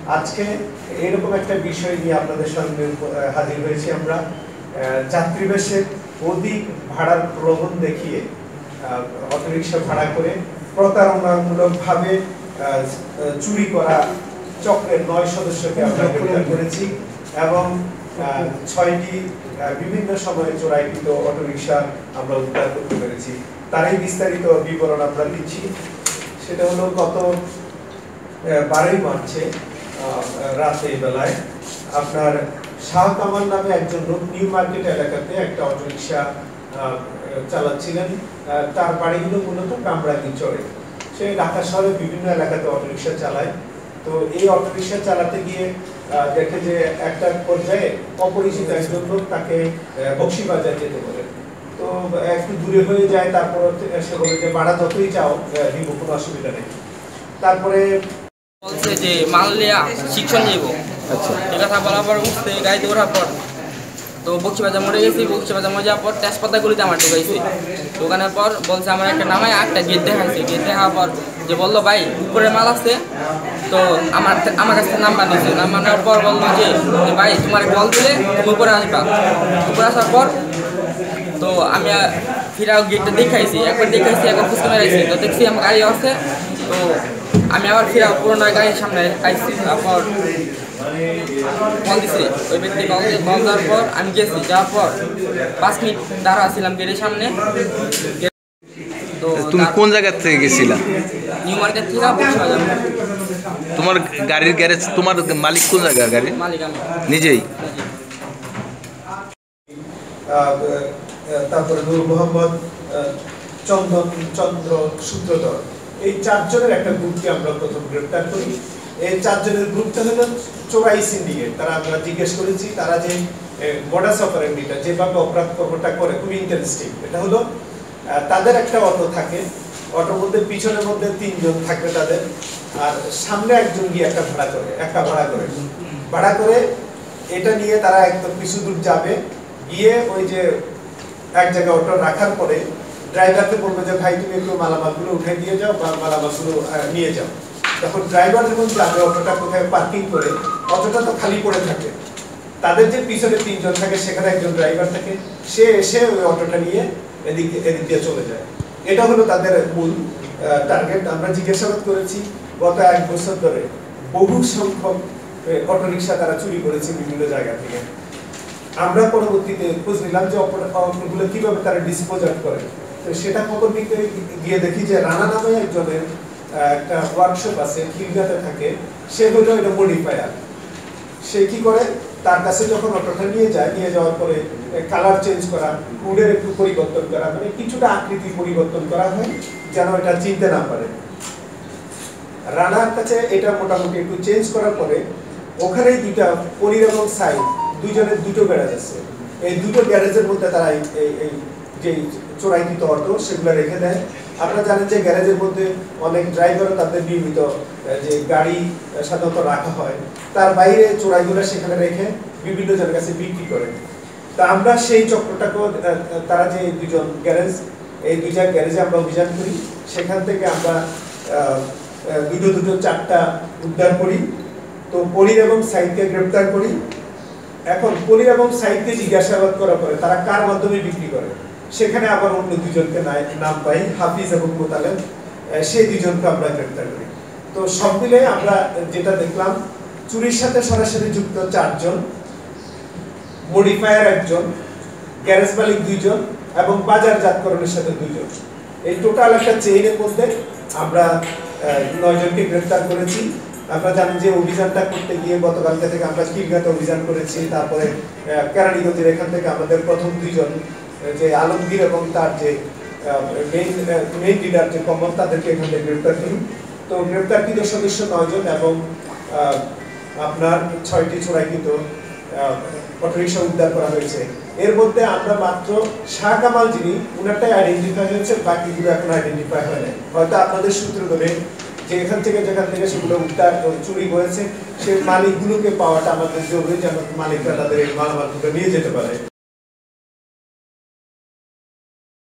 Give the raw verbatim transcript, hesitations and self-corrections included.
আজকে এরকম একটা বিষয় নিয়ে আপনাদের সামনে হাজির হয়েছি আমরা। যাত্রীবেশের অধিক ভাড়ার প্রলোভন দেখিয়ে অটোরিকশা ভাড়া করে প্রতারণামূলকভাবে চুরি করা চক্রের নয় সদস্যকে আমরা গ্রেফতার করেছি এবং ছয়টি বিভিন্ন সময়ে চোরাইকৃত অটোরিকশা আমরা উদ্ধার করতে পেরেছি। তারই বিস্তারিত বিবরণ আমরা দিচ্ছি। সেটা হলো গত বারোই মার্চে রাতে বেলায় আপনার শাহ কামাল নামে একজন লোক নিউ মার্কেট এলাকাতে একটা অটোরিকশা চালাচ্ছিলেন। তার বাড়ি হলো মূলত কামরাঙ্গি চরে। সে ঢাকা শহরে বিভিন্ন এলাকাতে অটোরিকশা চালায়। তো এই অটোরিকশা চালাতে গিয়ে দেখে যে একটা পর্যায়ে অপরিচিত একজন লোক তাকে বক্সিবাজার যেতে বলে। তো একটু দূরে হয়ে যায়, তারপর সে বলে যে ভাড়া যতই চাও দিব, কোনো অসুবিধা নেই। তারপরে বলছে যে মাল লিয়া শিক্ষণ যাইব। আচ্ছা, এই কথা বলার পর উঠতে গাড়িতে ওঠার পর তো বক্সিবাজার মরে গেছি। বক্সিবাজার মরে যাওয়ার পর তেজপাতাগুলিতে আমার ঢুকাইছি। ঢুকানোর পর বলছে আমার একটা নামায় একটা গেট দেখাইছে। গেট দেখার পর যে বললো ভাই উপরে মাল আছে, তো আমার আমার কাছে নাম্বার নিয়েছে। নাম্বার নেওয়ার পর বললো যে ভাই তোমার কল দিলে তুমি উপরে আসবা। উপরে আসার পর তো আমি ফিরাও গেটটা দেখাইছি, একবার দেখাইছি, একবার ফুসকে মেরাইছি। তো দেখছি আমার গাড়ি আছে। তো আমি আবার ফিরা পুরোনো গাড়ির সামনে আইসি। তারপর কল দিছি, ওই ব্যক্তি কল কল দেওয়ার পর আমি গেছি। যাওয়ার পর পাঁচ মিনিট দাঁড়া ছিলাম গেটের সামনে। তো তুমি কোন জায়গা থেকে গেছিলা? নিউ মার্কেট থেকে বক্সিবাজার। তোমার গাড়ির গ্যারেজ, তোমার মালিক কোন জায়গা গাড়ি? মালিক আমি নিজেই। তারপরে নূর মোহাম্মদ, চন্দন চন্দ্র সূত্রধর, এই চারজনের একটা গ্রুপকে আমরা প্রথম গ্রেপ্তার করি। এই চারজনের গ্রুপটা হলো চোরাই সিন্ডিকেট। তারা আমরা জিজ্ঞেস করেছি, তারা যে মডাস অপারেন্ডিটা যেভাবে অপরাধ কর্মটা করে খুবই ইন্টারেস্টিং। এটা হলো তাদের একটা অটো থাকে, অটোর মধ্যে পিছনের মধ্যে তিনজন থাকবে তাদের, আর সামনে একজন গিয়ে একটা ভাড়া করে একটা ভাড়া করে ভাড়া করে এটা নিয়ে তারা একদম কিছু দূর যাবে। গিয়ে ওই যে এক জায়গায় অটো রাখার পরে ড্রাইভারকে বলবে যে ভাই তুমি একটু মালামালগুলো উঠে দিয়ে যাও বা মালামালগুলো নিয়ে যাও। তখন ড্রাইভার যখন যাবে অটোটা কোথায় পার্কিং করে, অটোটা তো খালি পড়ে থাকে। তাদের যে পিছনে তিনজন থাকে, সেখানে একজন ড্রাইভার থাকে, সে এসে ওই অটোটা নিয়ে এদিক এদিক দিয়ে চলে যায়। এটা হলো তাদের মূল টার্গেট। আমরা জিজ্ঞাসাবাদ করেছি, গত এক বছর ধরে বহু সংখ্যক অটোরিকশা তারা চুরি করেছে বিভিন্ন জায়গা থেকে। আমরা পরবর্তীতে খোঁজ নিলাম যে অটোগুলো কিভাবে তারা ডিসপোজ আউট করে। তো সেটা খবর নিতে গিয়ে দেখি যে রানা নামে একজনের একটা ওয়ার্কশপ আছে, খিলগাতে থাকে। সে হলো এটা মডিফায়ার। সে কি করে, তার কাছে যখন অটোটা নিয়ে যায়, নিয়ে যাওয়ার পরে কালার চেঞ্জ করা, হুডের একটু পরিবর্তন করা, মানে কিছুটা আকৃতি পরিবর্তন করা হয় যেন এটা চিনতে না পারে। রানার কাছে এটা মোটামুটি একটু চেঞ্জ করার পরে ওখানেই দুইটা পনির এবং সাই দুইজনের দুটো গ্যারেজ আছে। এই দুটো গ্যারেজের মধ্যে তারা এই যে চোরাইকৃত অটো সেগুলো রেখে দেয়। আপনারা জানেন যে গ্যারেজের মধ্যে অনেক ড্রাইভারও তাদের নিয়মিত যে গাড়ি সাধারণত রাখা হয়, তার বাইরে চোরাইগুলো সেখানে রেখে বিভিন্ন জনের কাছে বিক্রি করে। তা আমরা সেই চক্রটাকেও, তারা যে দুজন গ্যারেজ, এই দুইটা গ্যারেজে আমরা অভিযান করি। সেখান থেকে আমরা দুটো দুটো চারটা উদ্ধার করি। তো পনির এবং সাইদকে গ্রেপ্তার করি। এখন পনির এবং সাইদকে জিজ্ঞাসাবাদ করার পরে তারা কার মাধ্যমে বিক্রি করে, সেখানে আবার অন্য দুজনকে নাম পাই, হাফিজ এবং মোতালেব। সেই দুজনকে আমরা গ্রেপ্তার করি। তো সব মিলে আমরা যেটা দেখলাম, চুরির সাথে সরাসরি যুক্ত চারজন, মডিফায়ার একজন, গ্যারেজ মালিক দুইজন এবং বাজারজাতকরণের সাথে দুইজন। এই টোটাল একটা চেইনের মধ্যে আমরা নয় জনকে গ্রেপ্তার করেছি। আপনারা জানেন যে অভিযানটা করতে গিয়ে গতকালকে থেকে আমরা খিলগাতে অভিযান করেছি। তারপরে কেরানীগঞ্জের এখান থেকে আমাদের প্রথম দুইজন যে আলমগীর এবং তার যে মেইন মেইন লিডার যে কমল, তাদেরকে এখান থেকে গ্রেপ্তার করি। তো গ্রেপ্তারকৃত সদস্য নয় জন এবং আপনার ছয়টি চোরাইকৃত অটোরিকশা উদ্ধার করা হয়েছে। এর মধ্যে আমরা মাত্র শাহ কামাল যিনি, উনারটাই আইডেন্টিফাই হয়েছে, বাকিগুলো এখন আইডেন্টিফাই হয় নাই। হয়তো আপনাদের সূত্র ধরে যে এখান থেকে যেখান থেকে সেগুলো উদ্ধার চুরি হয়েছে, সেই মালিকগুলোকে পাওয়াটা আমাদের জরুরি, যেন মালিকরা তাদের এই মালামালগুলো নিয়ে যেতে পারে।